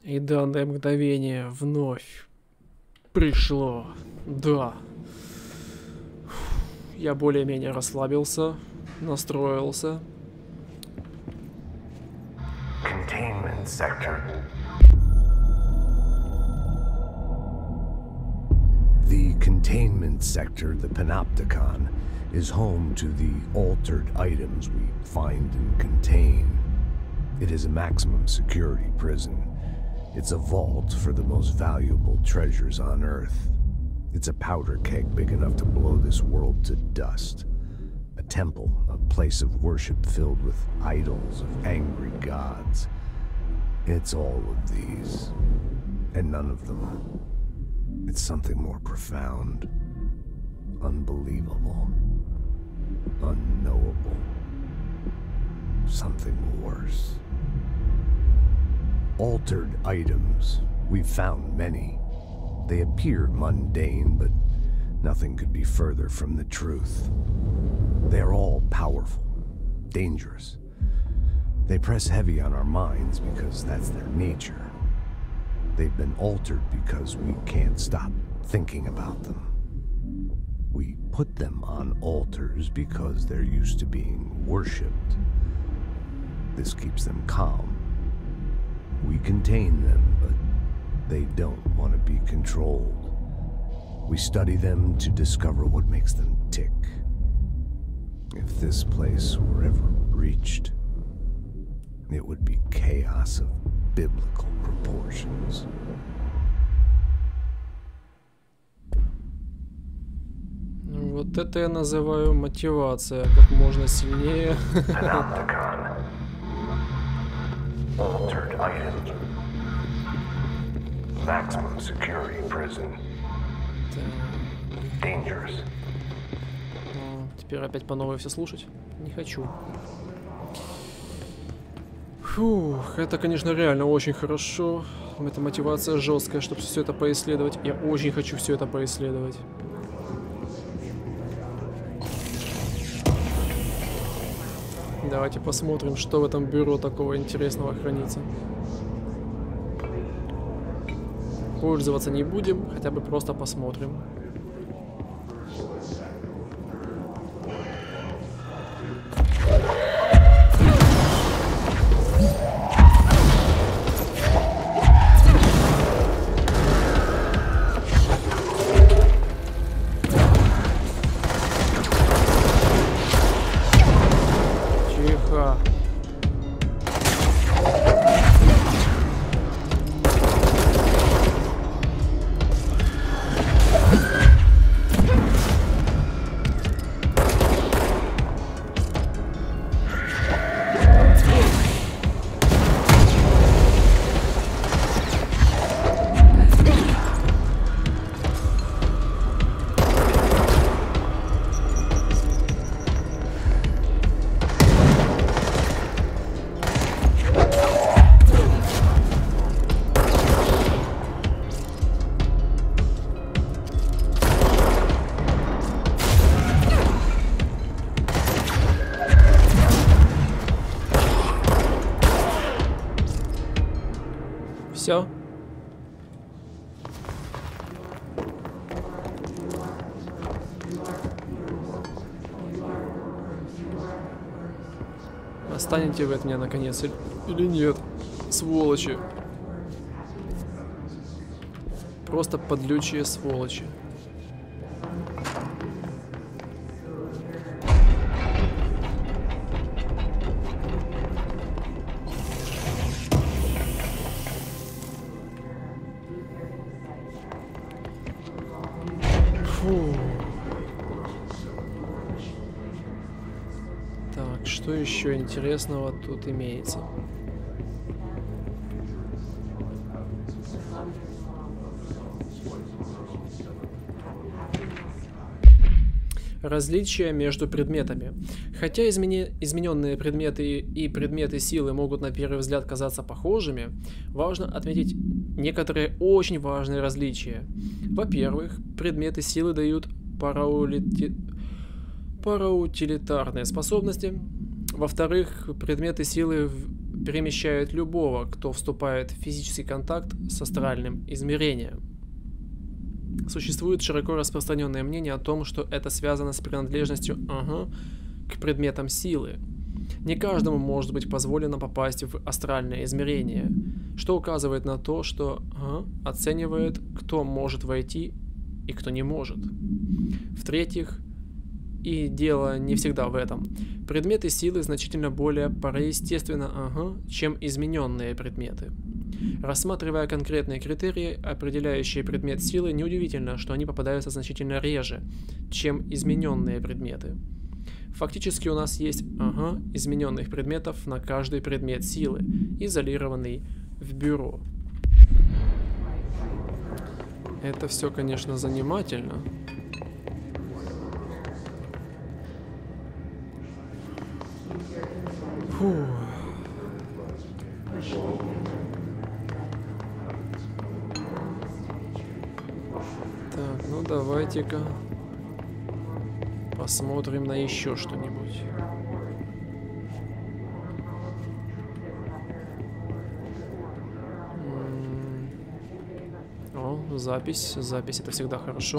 И данное мгновение вновь пришло. Да. Я более-менее расслабился, настроился. Containment sector. The containment sector, the Panopticon, is home to the altered items we find and contain. It is a maximum security prison. It's a vault for the most valuable treasures on Earth. It's a powder keg big enough to blow this world to dust. A temple, a place of worship filled with idols of angry gods. It's all of these, and none of them. It's something more profound, unbelievable, unknowable. Something worse. Altered items. We've found many. They appear mundane, but nothing could be further from the truth. They're all powerful, dangerous. They press heavy on our minds because that's their nature. They've been altered because we can't stop thinking about them. We put them on altars because they're used to being worshipped. This keeps them calm. We contain them, but they don't want to be controlled. We study them to discover what makes them tick. If this place were ever breached, it would be chaos of biblical proportions. Вот это я называю мотивация, как можно сильнее. Panopticon. Altered item. Maximum security prison. Dangerous. Теперь опять по новой все слушать? Не хочу. Фух, это, конечно, реально очень хорошо. Эта мотивация жесткая, чтобы все это поисследовать. Я очень хочу все это поисследовать. Давайте посмотрим, что в этом бюро такого интересного хранится. Пользоваться не будем, хотя бы просто посмотрим. Все. Останете вы от меня наконец или нет, сволочи? Просто подлючие сволочи. Так, что еще интересного тут имеется? Различия между предметами. Хотя измененные предметы и предметы силы могут на первый взгляд казаться похожими, важно отметить некоторые очень важные различия. Во-первых, предметы силы дают параутилитарные способности. Во-вторых, предметы силы перемещает любого, кто вступает в физический контакт с астральным измерением. Существует широко распространенное мнение о том, что это связано с принадлежностью к предметам силы. Не каждому может быть позволено попасть в астральное измерение, что указывает на то, что оценивает, кто может войти и кто не может. В-третьих, и дело не всегда в этом, предметы силы значительно более параестественны, чем измененные предметы. Рассматривая конкретные критерии, определяющие предмет силы, неудивительно, что они попадаются значительно реже, чем измененные предметы. Фактически у нас есть измененных предметов на каждый предмет силы, изолированный в бюро. Это все, конечно, занимательно. Фу. Так, ну давайте-ка посмотрим на еще что-нибудь. О, запись. Запись — это всегда хорошо.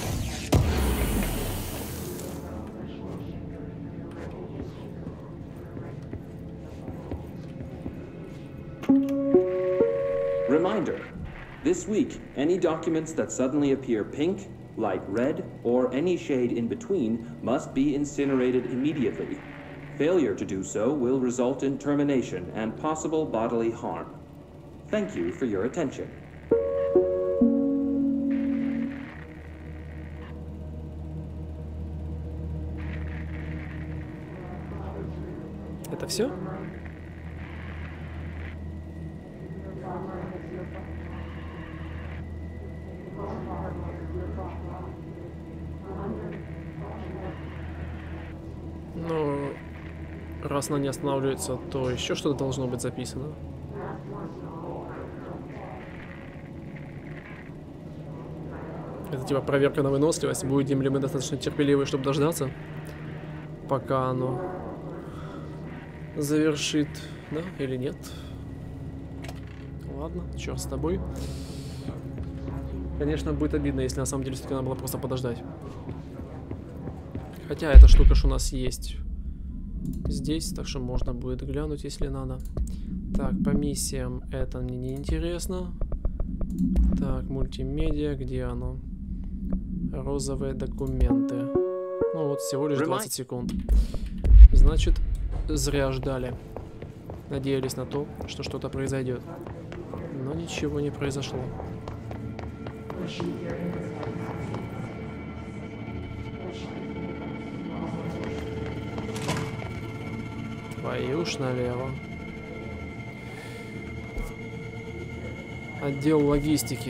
Reminder. This week, any documents that suddenly appear pink, light red, or any shade in between must be incinerated immediately. Failure to do so will result in termination and possible bodily harm. Thank you for your attention. Это все? Ну, раз она не останавливается, то еще что-то должно быть записано. Это типа проверка на выносливость. Будем ли мы достаточно терпеливы, чтобы дождаться, пока оно завершит, да, или нет? Ладно, черт с тобой. Конечно, будет обидно, если на самом деле все-таки надо было просто подождать. Хотя эта штука ж у нас есть здесь, так что можно будет глянуть, если надо. Так, по миссиям это мне не интересно. Так, мультимедиа, где оно? Розовые документы. Ну вот, всего лишь 20 секунд. Значит, зря ждали. Надеялись на то, что что-то произойдет. Но ничего не произошло. Твою ж налево. Отдел логистики.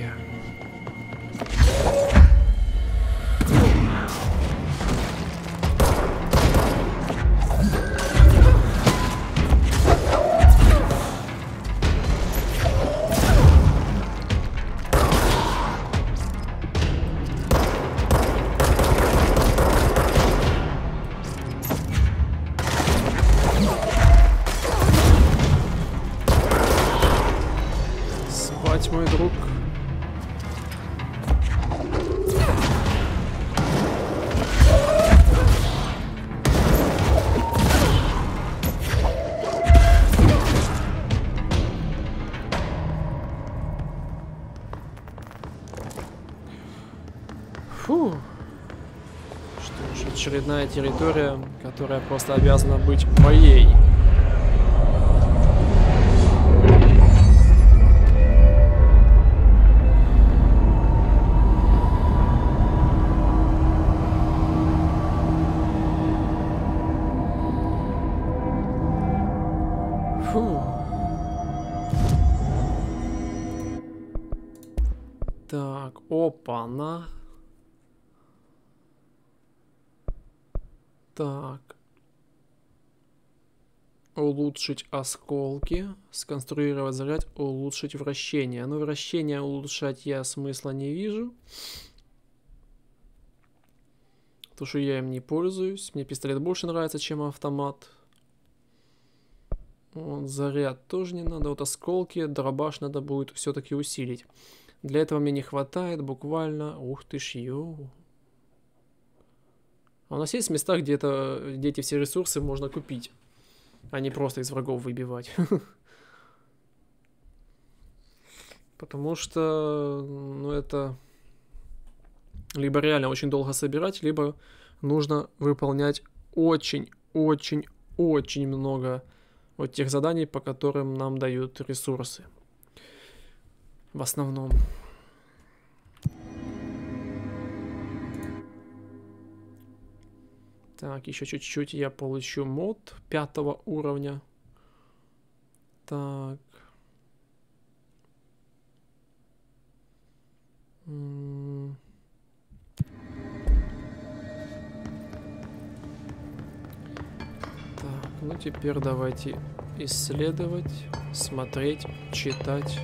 Мой друг. Фу. Что ж, очередная территория, которая просто обязана быть моей. Так, опа-на. Так. Улучшить осколки. Сконструировать заряд. Улучшить вращение. Ну, вращение улучшать я смысла не вижу. Потому что я им не пользуюсь. Мне пистолет больше нравится, чем автомат. Вот, заряд тоже не надо. Вот осколки, дробаш надо будет все-таки усилить. Для этого мне не хватает буквально... Ух ты ж, ё. А у нас есть места, где эти все ресурсы можно купить, а не просто из врагов выбивать. Потому что, ну, это либо реально очень долго собирать, либо нужно выполнять очень-очень-очень много вот тех заданий, по которым нам дают ресурсы. В основном. Так, еще чуть-чуть я получу мод 5 уровня. Так. Так, ну теперь давайте исследовать, смотреть, читать.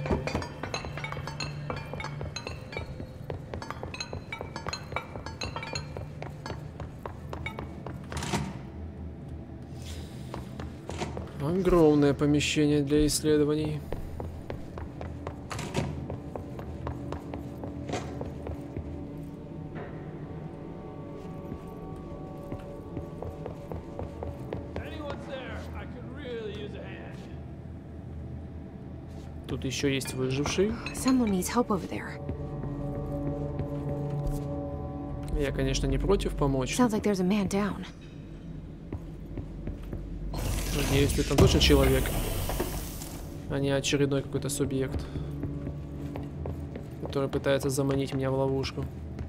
Огромное помещение для исследований. Тут еще есть выживший. Я, конечно, не против помочь. Надеюсь, ты там точно человек, а не очередной какой-то субъект, который пытается заманить меня в ловушку.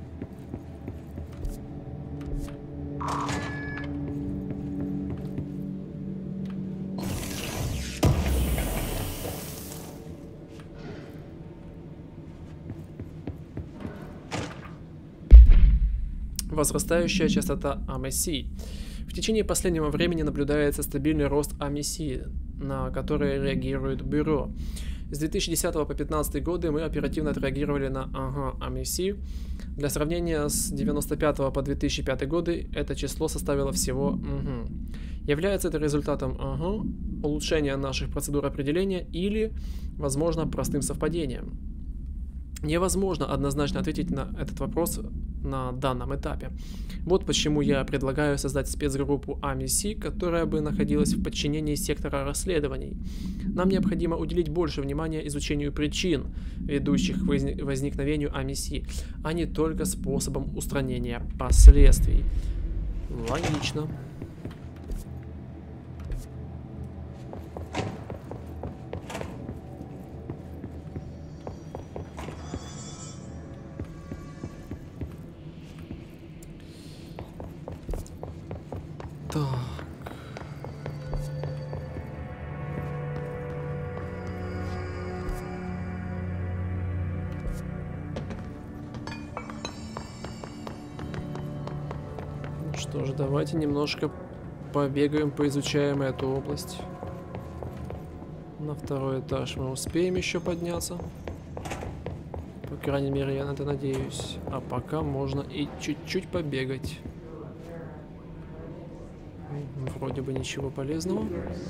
Возрастающая частота АМС. В течение последнего времени наблюдается стабильный рост АМС, на который реагирует бюро. С 2010 по 2015 годы мы оперативно отреагировали на АМС. Для сравнения, с 1995 по 2005 годы это число составило всего Является это результатом улучшения наших процедур определения или, возможно, простым совпадением? Невозможно однозначно ответить на этот вопрос на данном этапе. Вот почему я предлагаю создать спецгруппу АМС, которая бы находилась в подчинении сектора расследований. Нам необходимо уделить больше внимания изучению причин, ведущих к возникновению АМС, а не только способом устранения последствий. Логично. Так. Ну что ж, давайте немножко побегаем, поизучаем эту область. На второй этаж мы успеем еще подняться. По крайней мере, я на это надеюсь. А пока можно и чуть-чуть побегать. Вроде бы ничего полезного.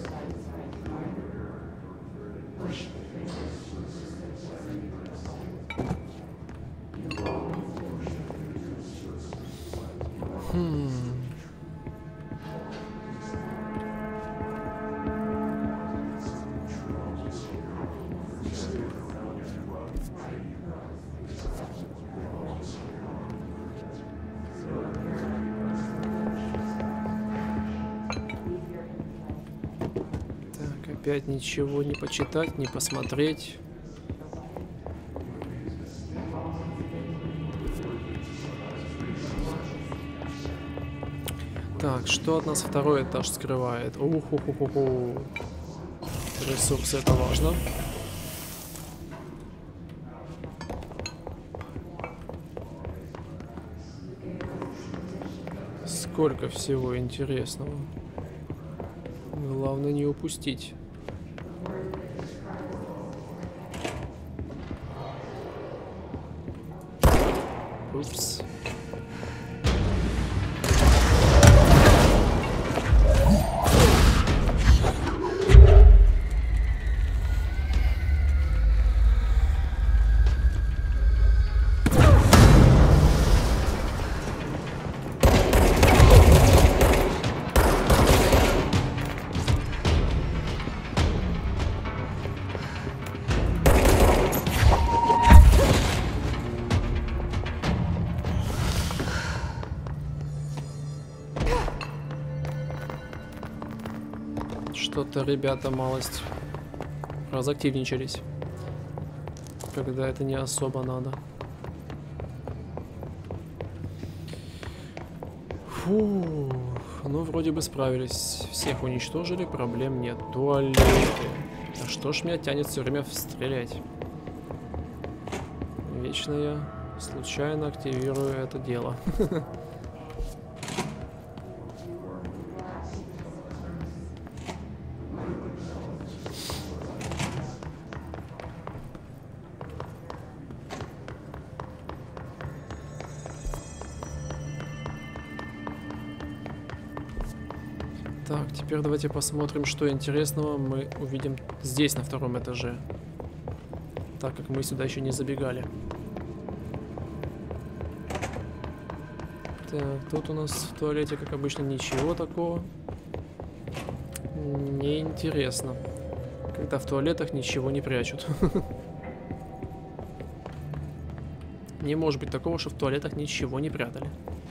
Опять ничего не почитать, не посмотреть. Так, что от нас второй этаж скрывает? Уху-ху-ху-ху. Ресурсы, это важно. Сколько всего интересного. Главное не упустить. Упс. Что-то ребята малость разактивничались, когда это не особо надо. Фу, ну вроде бы справились. Всех уничтожили, проблем нет. Туалеты. А что ж меня тянет все время стрелять? Вечно я случайно активирую это дело. Так, теперь давайте посмотрим, что интересного мы увидим здесь, на втором этаже. Так как мы сюда еще не забегали. Так, тут у нас в туалете, как обычно, ничего такого. Неинтересно. Когда в туалетах ничего не прячут. Не может быть такого, что в туалетах ничего не прятали.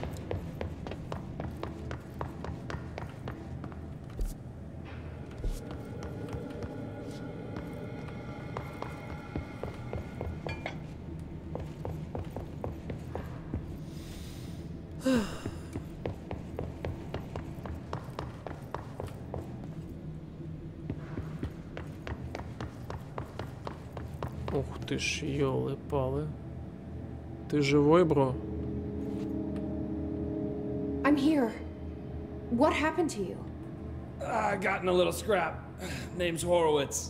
Ух ты ж, ёлы-палы. Ты живой, бро? I'm here. What happened to you? I got in a little scrap. Name's Horowitz.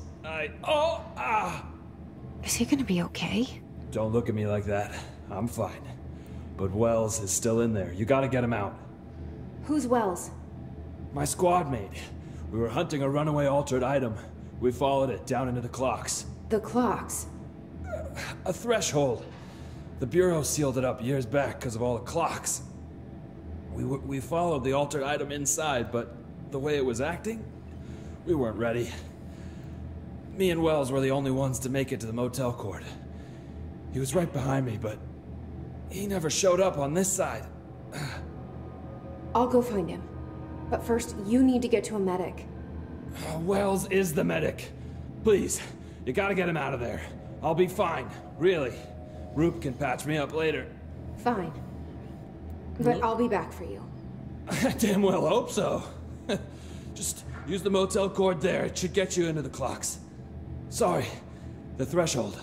Is he gonna be okay? Don't look at me like that. I'm fine. But Wells is still in there. You gotta get him out. Who's Wells? My squad mate. We were hunting a runaway altered item. We followed it down into the clocks. The clocks. A threshold. The Bureau sealed it up years back because of all the clocks. We followed the altered item inside, but the way it was acting, we weren't ready. Me and Wells were the only ones to make it to the motel court. He was right behind me, but he never showed up on this side. I'll go find him. But first, you need to get to a medic. Wells is the medic. Please, you gotta get him out of there. I'll be fine, really. Roop can patch me up later. Fine. But I'll be back for you. I damn well hope so. Just use the motel cord there. It should get you into the clocks. Sorry, the threshold.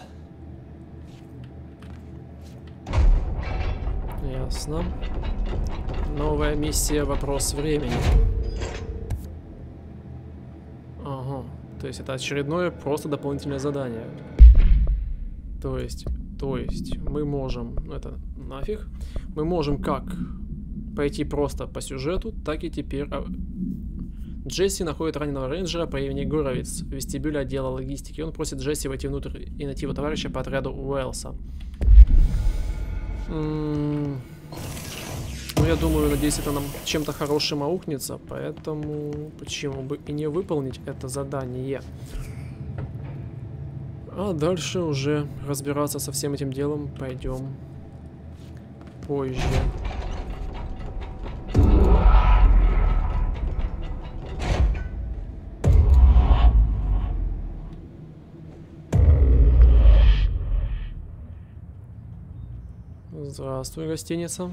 Ясно. Новая миссия «Вопрос времени». Ага. То есть это очередное просто дополнительное задание. То есть мы можем... Ну это нафиг. Мы можем как пойти просто по сюжету, так и теперь... Джесси находит раненого рейнджера по имени Горовиц в вестибюле отдела логистики. Он просит Джесси войти внутрь и найти его товарища по отряду Уэллса. Ну, я думаю, надеюсь, это нам чем-то хорошим аукнется, поэтому почему бы и не выполнить это задание. А дальше уже разбираться со всем этим делом пойдем позже. Здравствуй, гостиница.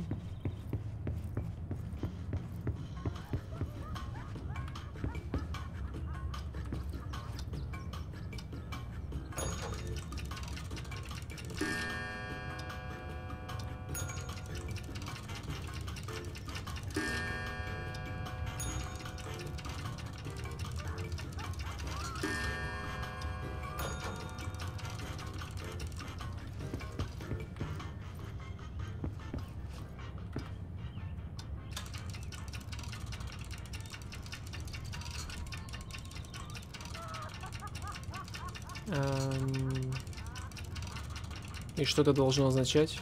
И что это должно означать?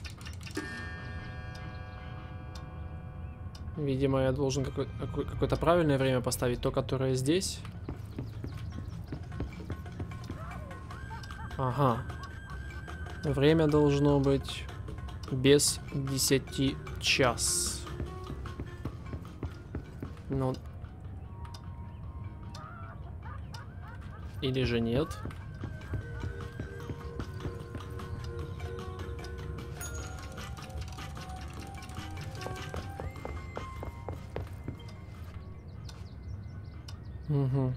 Видимо, я должен какое-то правильное время поставить, то, которое здесь. Ага. Время должно быть без 10 час. Ну... Или же нет? Угу.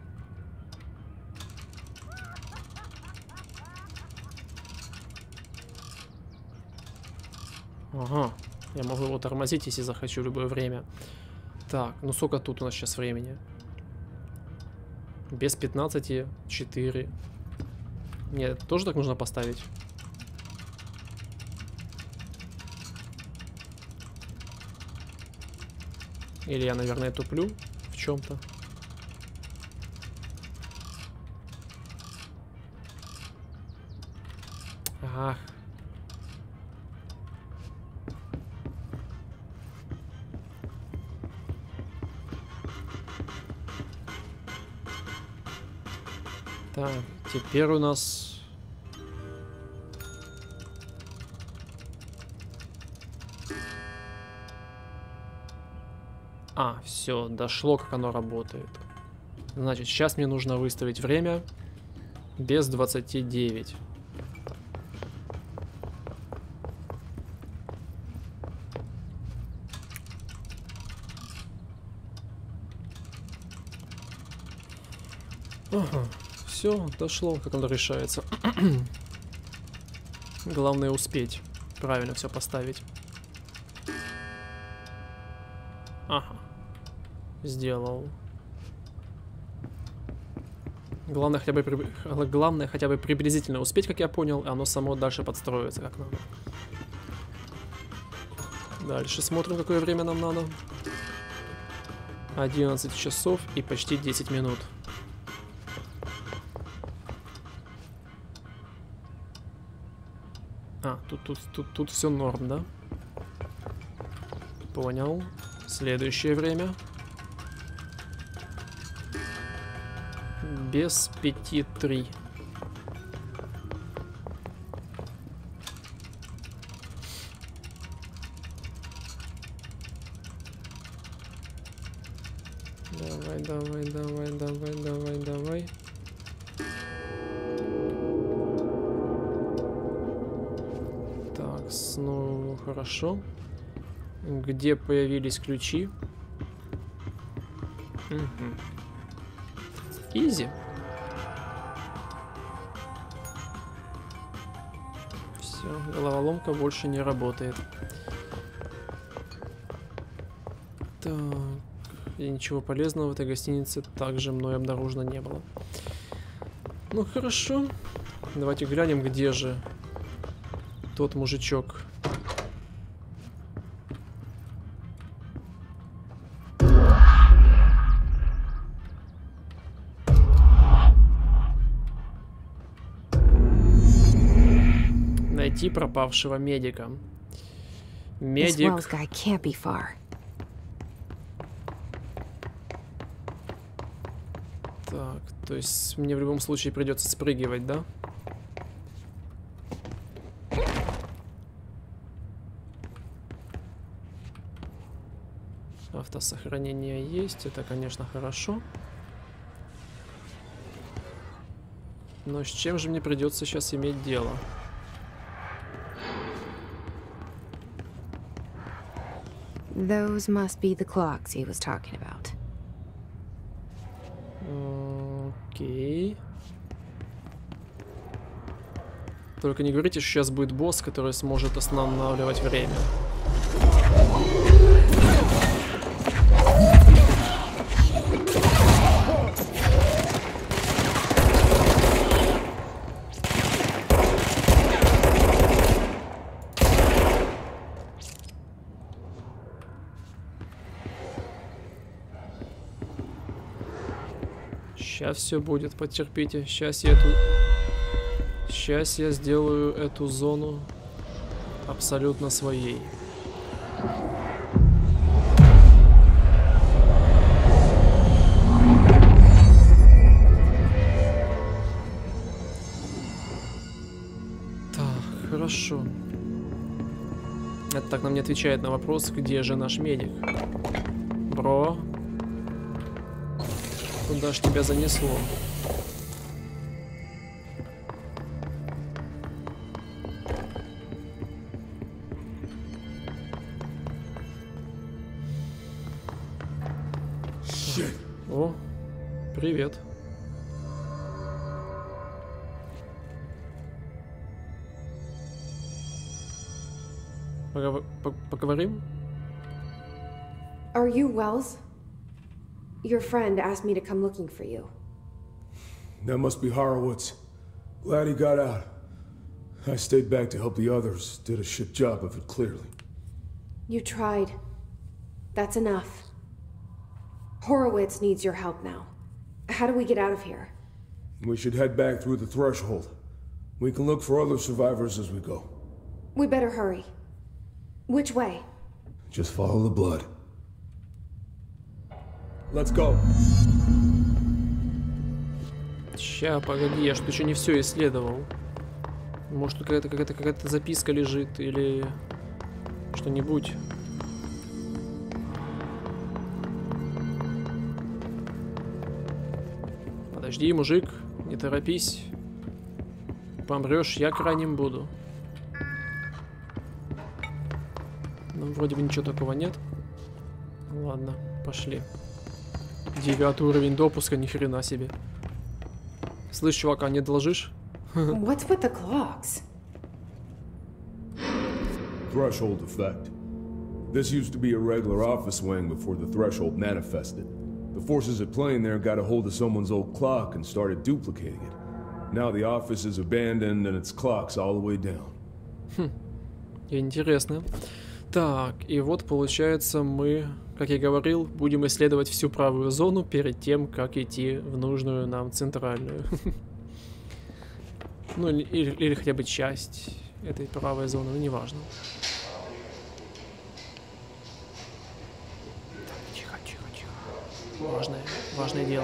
Ага. Я могу его тормозить, если захочу в любое время. Так, ну сколько тут у нас сейчас времени? Без 15, 4. Нет, тоже так нужно поставить? Или я, наверное, туплю в чем-то? Ах. Так, теперь у нас... А, все, дошло, как оно работает. Значит, сейчас мне нужно выставить время без 29. Ага. Все, дошло, как оно решается. Главное успеть правильно все поставить. Ага. Сделал. Главное хотя бы приблизительно успеть, как я понял, и оно само дальше подстроится, как надо. Дальше смотрим, какое время нам надо. 11 часов и почти 10 минут. А, тут все норм, да? Понял. Следующее время. Без 5:03. Давай. Так, ну хорошо. Где появились ключи? Угу. Изи. Все, головоломка больше не работает. Так, и ничего полезного в этой гостинице также мной обнаружено не было. Ну хорошо. Давайте глянем, где же тот мужичок. Найти пропавшего медика. Медик. Так, то есть мне в любом случае придется спрыгивать, да? Автосохранение есть, это, конечно, хорошо. Но с чем же мне придется сейчас иметь дело? Those must be the clocks he was talking about. Окей. Только не говорите, что сейчас будет босс, который сможет останавливать время. Сейчас все будет, потерпите. Сейчас я сделаю эту зону абсолютно своей. Так, хорошо. Это так нам не отвечает на вопрос, где же наш медик. Бро. Куда ж тебя занесло? Привет. Поговорим? Are you Wells? Your friend asked me to come looking for you. That must be Horowitz. Glad he got out. I stayed back to help the others. Did a shit job of it, clearly. You tried. That's enough. Horowitz needs your help now. How do we get out of here? We should head back through the threshold. We can look for other survivors as we go. We better hurry. Which way? Just follow the blood. Let's go. Ща, погоди, я что еще не все исследовал. Может, тут какая-то записка лежит или что-нибудь. Подожди, мужик, не торопись. Помрешь, я крайним буду. Ну, вроде бы ничего такого нет. Ладно, пошли. 9 уровень допуска, ни хрена себе. Слышь, чувак, а не доложишь? What's with the clocks? Threshold effect. This used to be a regular office wing before the threshold manifested. The forces at play in there got a hold of someone's old clock and started duplicating it. Now the office is abandoned and its clock's all the way down. Интересно. Так, и вот получается мы, как я говорил, будем исследовать всю правую зону перед тем, как идти в нужную нам центральную. Ну, или хотя бы часть этой правой зоны, ну, неважно. Тихо, тихо, тихо. Важное дело.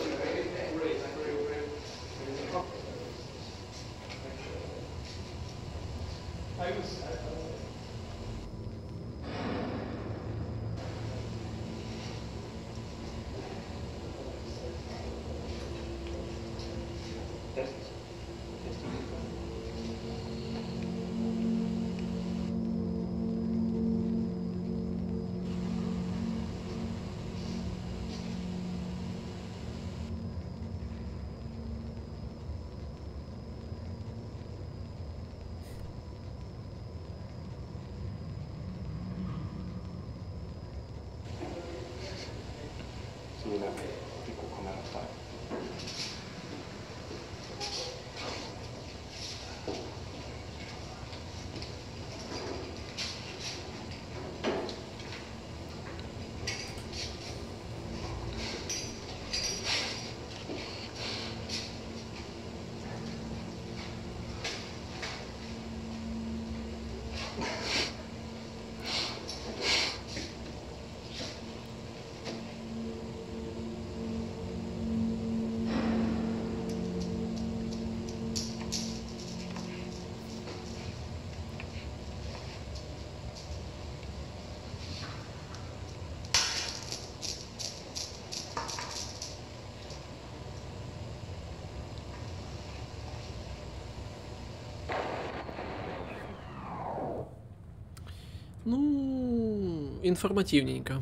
Ну, информативненько.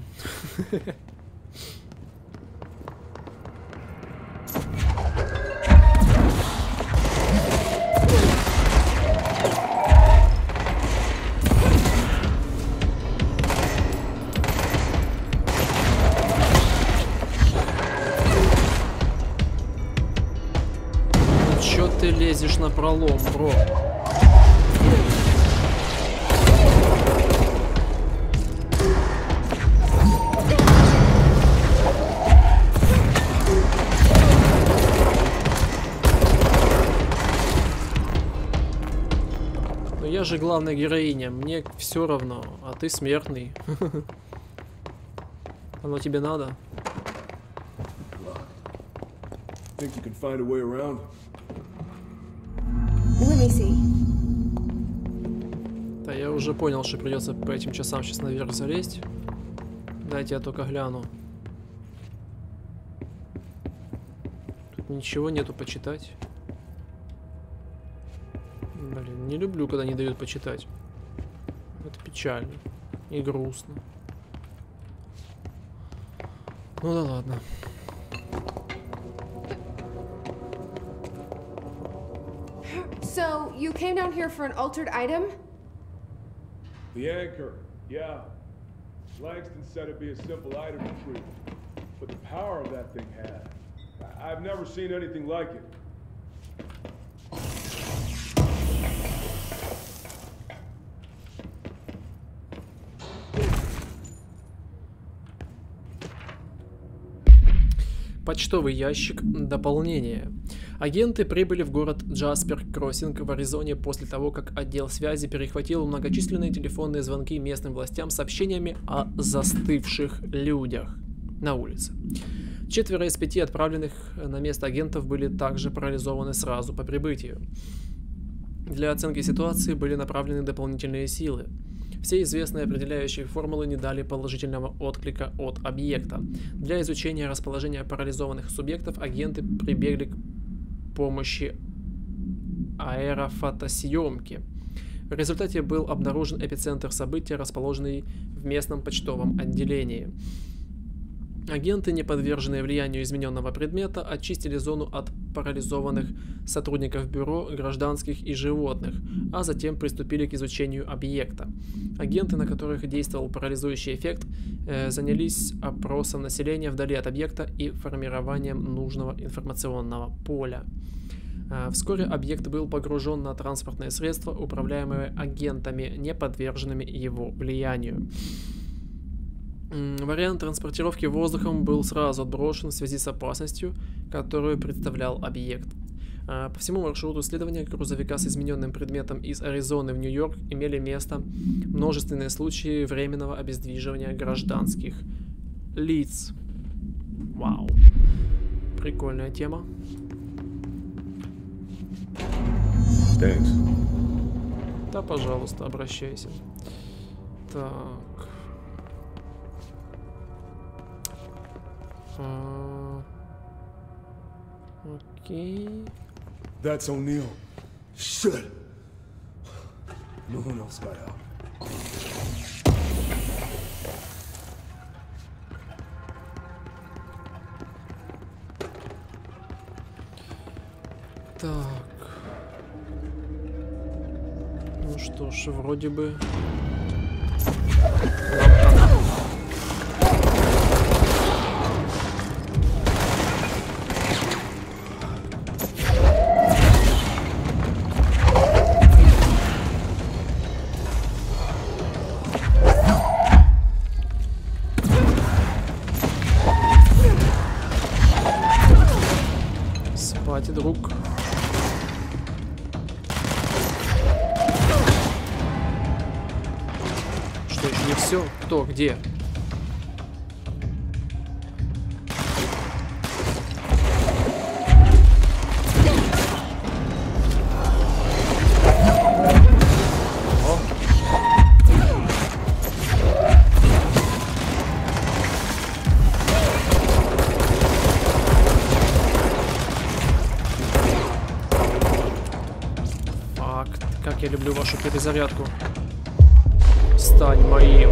Чё ты лезешь на пролом, бро? Я же главная героиня, мне все равно, а ты смертный. Оно тебе надо? Да я уже понял, что придется по этим часам сейчас наверх залезть. Дайте я только гляну. Тут ничего нету почитать. Блин, не люблю, когда не дают почитать. Это печально и грустно. Ну да ладно. So, you came down here for an altered item? The anchor, yeah. Langston said it'd be a simple item retrieval. But the power that thing had, I've never seen anything like it. Почтовый ящик. Дополнение. Агенты прибыли в город Джаспер Кроссинг в Аризоне после того, как отдел связи перехватил многочисленные телефонные звонки местным властям с сообщениями о застывших людях на улице. 4 из 5 отправленных на место агентов были также парализованы сразу по прибытию. Для оценки ситуации были направлены дополнительные силы. Все известные определяющие формулы не дали положительного отклика от объекта. Для изучения расположения парализованных субъектов агенты прибегли к помощи аэрофотосъемки. В результате был обнаружен эпицентр события, расположенный в местном почтовом отделении. Агенты, не подверженные влиянию измененного предмета, очистили зону от парализованных сотрудников бюро, гражданских и животных, а затем приступили к изучению объекта. Агенты, на которых действовал парализующий эффект, занялись опросом населения вдали от объекта и формированием нужного информационного поля. Вскоре объект был погружен на транспортное средство, управляемое агентами, не подверженными его влиянию. Вариант транспортировки воздухом был сразу отброшен в связи с опасностью, которую представлял объект. По всему маршруту следования грузовика с измененным предметом из Аризоны в Нью-Йорк имели место множественные случаи временного обездвиживания гражданских лиц. Вау. Прикольная тема. Thanks. Да, пожалуйста, обращайся. Так. Окей. That's O'Neill. Shit. No one else got out. Так. Ну что ж, вроде бы... Друг. Что, еще не все? Кто, где? Я люблю вашу перезарядку. Стань моим.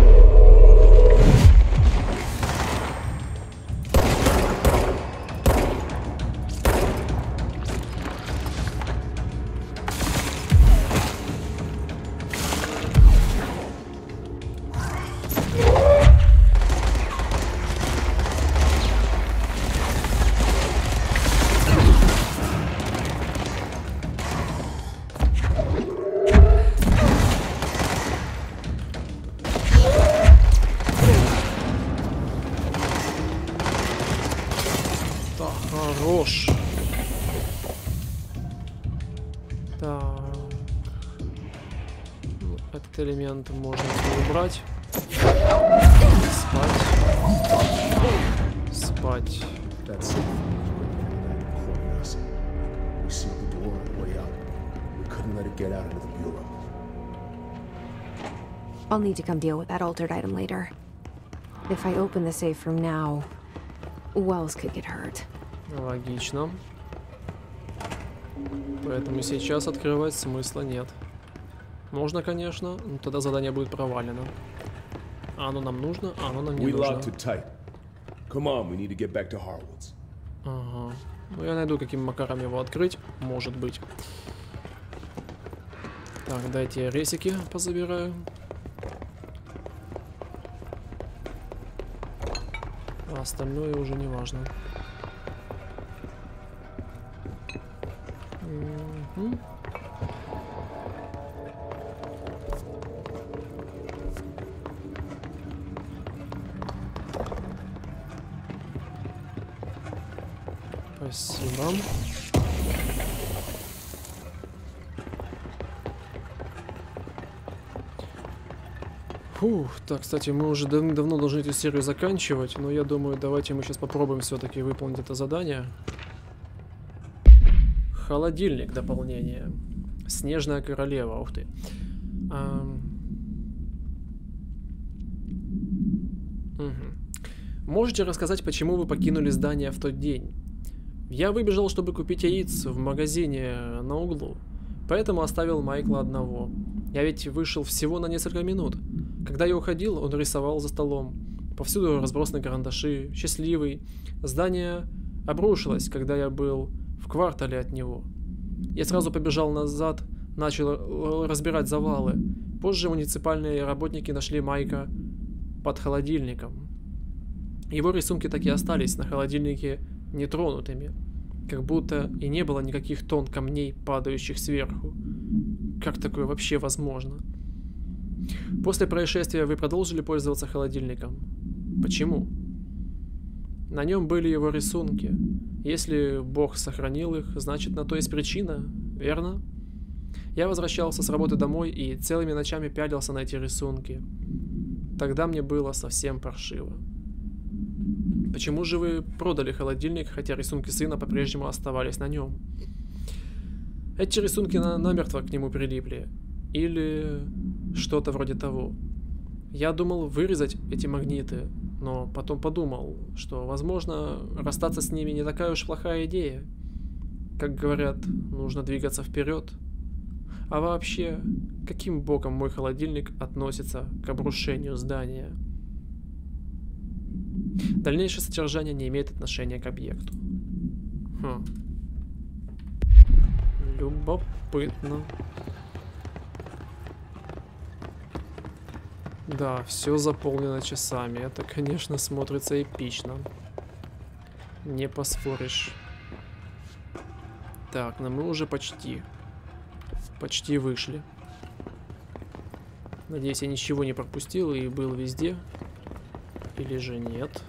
Хорош. Так. Этот элемент можно убрать. Спать. Спать. I'll need to come deal with that altered item later. If I open the safe from now, Wells could get hurt. Логично. Поэтому сейчас открывать смысла нет. Можно, конечно, но тогда задание будет провалено. А оно нам нужно, а оно нам не нужно. Come on, Ага. Ну я найду, каким макаром его открыть, может быть. Так, дайте я ресики позабираю. А остальное уже не важно. Спасибо. Фух, так, кстати, мы уже давно должны эту серию заканчивать, но я думаю, давайте мы сейчас попробуем все-таки выполнить это задание. Холодильник дополнение. Снежная королева, ух ты. Можете рассказать, почему вы покинули здание в тот день? Я выбежал, чтобы купить яиц в магазине на углу, поэтому оставил Майкла одного. Я ведь вышел всего на несколько минут. Когда я уходил, он рисовал за столом. Повсюду разбросаны карандаши, счастливый. Здание обрушилось, когда я был в квартале от него. Я сразу побежал назад, начал разбирать завалы. Позже муниципальные работники нашли Майка под холодильником. Его рисунки так и остались на холодильнике нетронутыми, как будто и не было никаких тонн камней, падающих сверху. Как такое вообще возможно? После происшествия вы продолжили пользоваться холодильником. Почему? На нем были его рисунки. Если Бог сохранил их, значит, на то есть причина, верно? Я возвращался с работы домой и целыми ночами пялился на эти рисунки. Тогда мне было совсем паршиво. Почему же вы продали холодильник, хотя рисунки сына по-прежнему оставались на нем? Эти рисунки намертво к нему прилипли. Или что-то вроде того. Я думал вырезать эти магниты, но потом подумал, что, возможно, расстаться с ними не такая уж плохая идея. Как говорят, нужно двигаться вперед. А вообще, каким боком мой холодильник относится к обрушению здания? Дальнейшее содержание не имеет отношения к объекту. Любопытно. Да, все заполнено часами. Это, конечно, смотрится эпично. Не поспоришь. Так, но мы уже почти вышли. Надеюсь, я ничего не пропустил и был везде. Или же нет?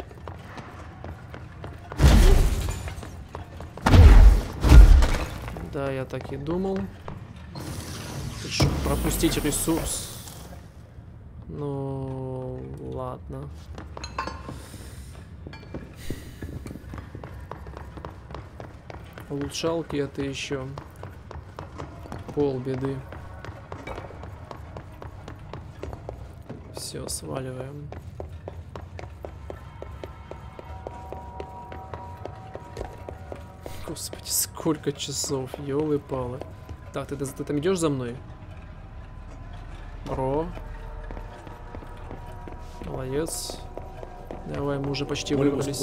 Да, я так и думал. Чтобы пропустить ресурс. Ну, ладно. Улучшалки это еще полбеды. Все, сваливаем. Господи, сколько часов, ёлы-палы. Так, ты там идешь за мной? Бро. Молодец. Давай, мы уже почти выбрались.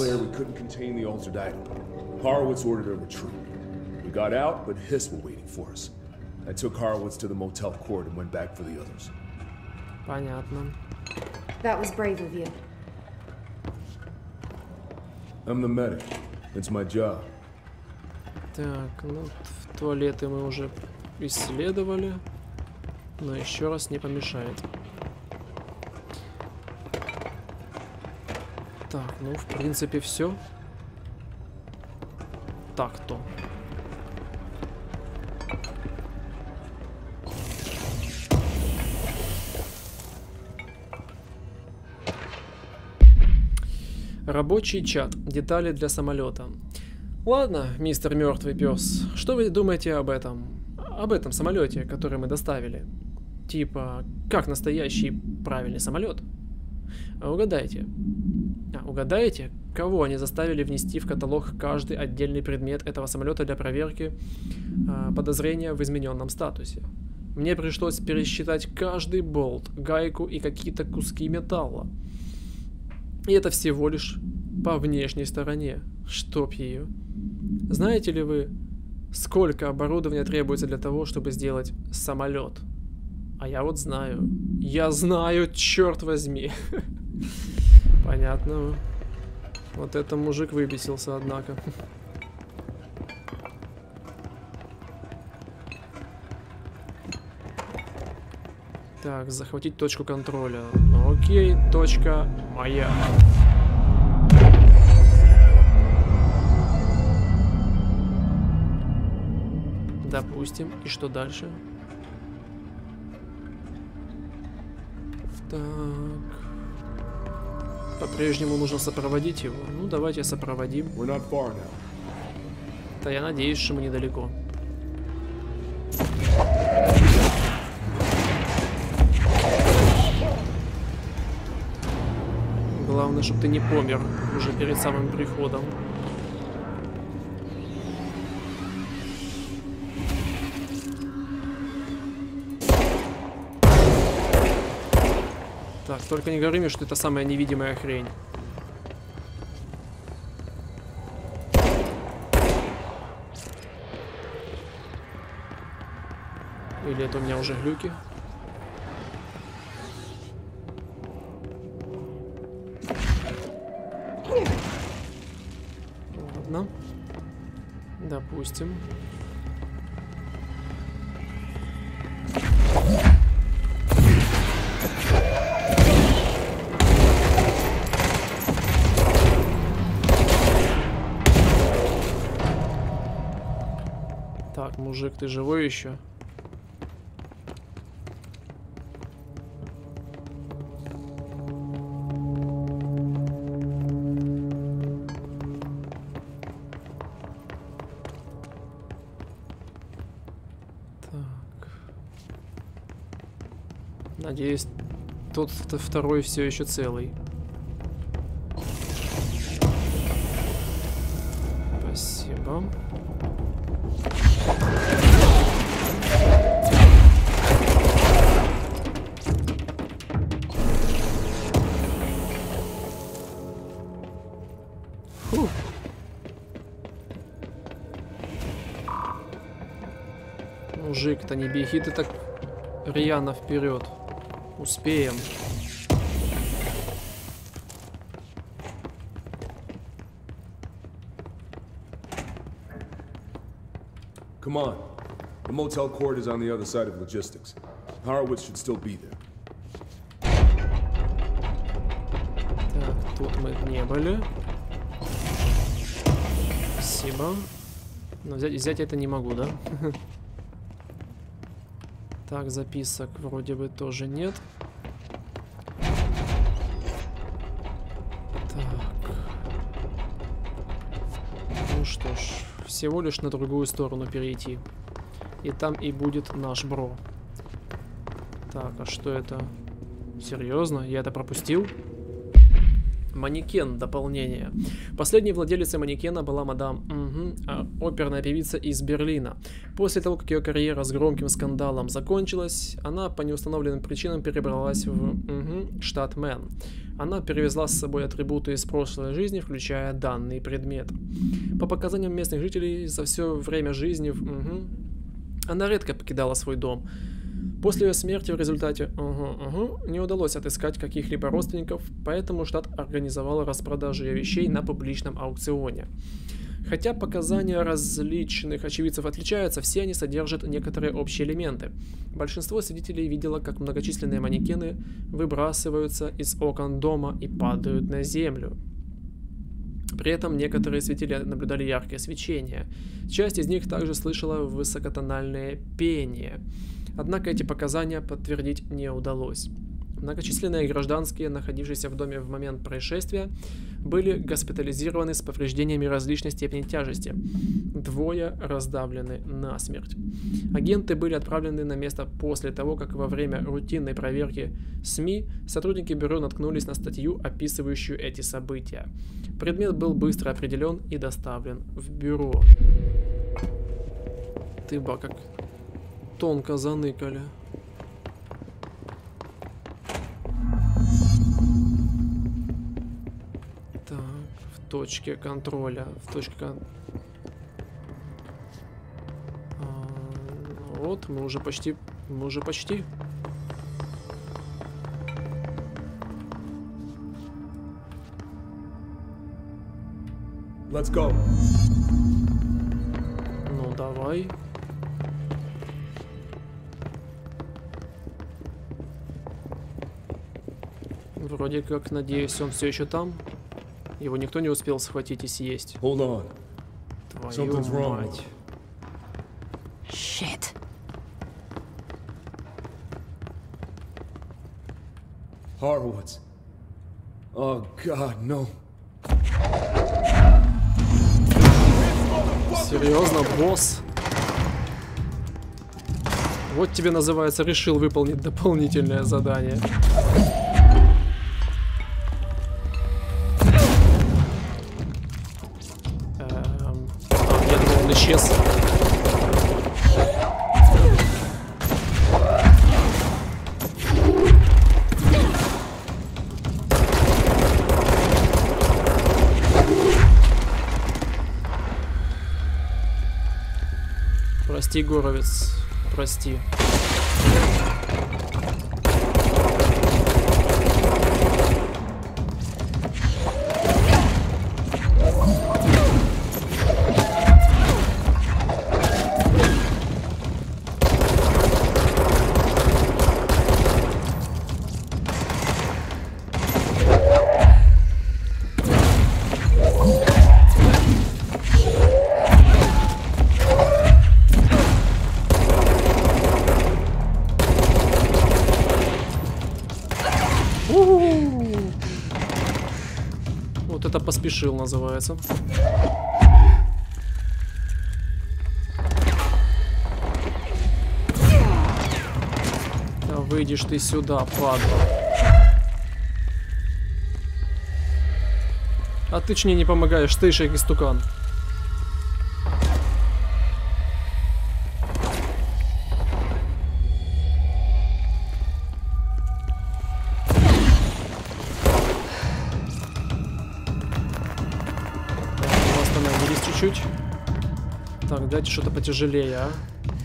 Horowitz ordered a retreat. We got out, but Hiss were waiting for us. I took Horowitz to the motel court and went back for the others. Понятно. That was brave of you. I'm the medic. It's my job. Так, ну, в туалеты мы уже исследовали, но еще раз не помешает. Так, ну, в принципе, все. Так-то. Рабочий чат. Детали для самолета. Ладно, мистер Мертвый Пес, что вы думаете об этом? Об этом самолете, который мы доставили? Типа, как настоящий правильный самолет? Угадайте. Угадайте, кого они заставили внести в каталог каждый отдельный предмет этого самолета для проверки подозрения в измененном статусе. Мне пришлось пересчитать каждый болт, гайку и какие-то куски металла. И это всего лишь по внешней стороне, чтоб ее. Знаете ли вы, Сколько оборудования требуется для того, чтобы сделать самолет? А я вот знаю. Я знаю, черт возьми. Понятно. Вот это мужик выбесился, однако. Так, захватить точку контроля. Окей, точка моя. Допустим. И что дальше? Так. По-прежнему нужно сопроводить его. Ну, давайте сопроводим. Да, я надеюсь, что мы недалеко. Главное, чтобы ты не помер уже перед самым приходом. Так, только не говори мне, что это самая невидимая хрень. Или это у меня уже глюки? Ладно. Допустим. Так, мужик, ты живой еще? Надеюсь, тот второй все еще целый. Спасибо. Фу. Мужик-то не беги ты так рьяно вперед. Успеем. Come on. The motel court is on the other side of logistics. Horowitz should still be there. Так, тут мы не были. Спасибо. Но взять это не могу, да? Так, записок вроде бы тоже нет. Так. Ну что ж, всего лишь на другую сторону перейти. И там и будет наш бро. Так, а что это? Серьезно? Я это пропустил? Манекен. Дополнение. Последней владелицей манекена была мадам оперная певица из Берлина. После того, как ее карьера с громким скандалом закончилась, она по неустановленным причинам перебралась в штат Мэн. Она перевезла с собой атрибуты из прошлой жизни, включая данный предмет. По показаниям местных жителей, за все время жизни она редко покидала свой дом. После ее смерти в результате не удалось отыскать каких-либо родственников, поэтому штат организовал распродажу ее вещей на публичном аукционе. Хотя показания различных очевидцев отличаются, все они содержат некоторые общие элементы. Большинство свидетелей видело, как многочисленные манекены выбрасываются из окон дома и падают на землю. При этом некоторые свидетели наблюдали яркое свечение. Часть из них также слышала высокотональное пение. Однако эти показания подтвердить не удалось. Многочисленные гражданские, находившиеся в доме в момент происшествия, были госпитализированы с повреждениями различной степени тяжести. Двое раздавлены насмерть. Агенты были отправлены на место после того, как во время рутинной проверки СМИ сотрудники бюро наткнулись на статью, описывающую эти события. Предмет был быстро определен и доставлен в бюро. Ты ба, как тонко заныкали. Так, в точке контроля. Вот, мы уже почти. Let's go. Ну, давай. Вроде как, надеюсь, он все еще там. Его никто не успел схватить и съесть. Hold on. Твою Something's wrong. мать. Shit. Horowitz. Oh God, no. Серьезно, босс? Вот тебе называется, решил выполнить дополнительное задание. Я думал, он исчез. Прости, Горовец, прости. Вот это поспешил, называется. Да выйдешь ты сюда, падла. А ты ч мне не помогаешь, ты же истукан. Чуть-чуть. Так, дайте что-то потяжелее, а.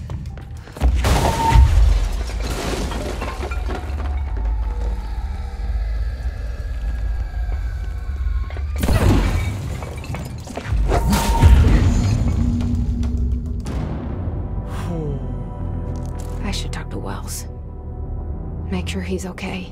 I should talk to Wells. Make sure he's okay.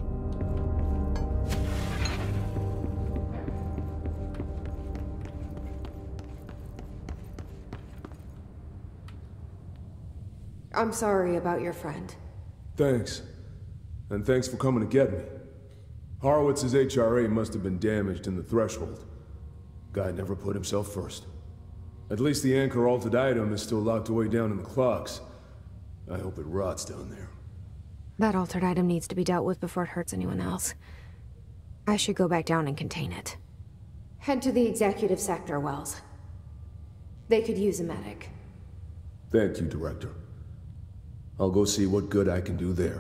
I'm sorry about your friend. Thanks. And thanks for coming to get me. Horowitz's HRA must have been damaged in the threshold. Guy never put himself first. At least the anchor altered item is still locked away down in the clocks. I hope it rots down there. That altered item needs to be dealt with before it hurts anyone else. I should go back down and contain it. Head to the executive sector, Wells. They could use a medic. Thank you, Director. I'll go see what good I can do there.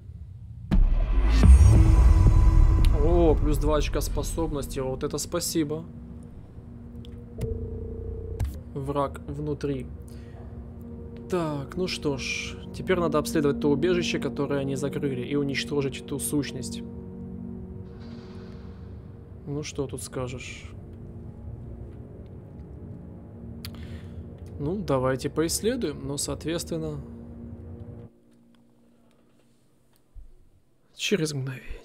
О, плюс 2 очка способности. Вот это спасибо. Враг внутри. Так, ну что ж. Теперь надо обследовать то убежище, которое они закрыли, и уничтожить ту сущность. Ну что тут скажешь? Ну, давайте поисследуем. Ну, соответственно... через мгновение.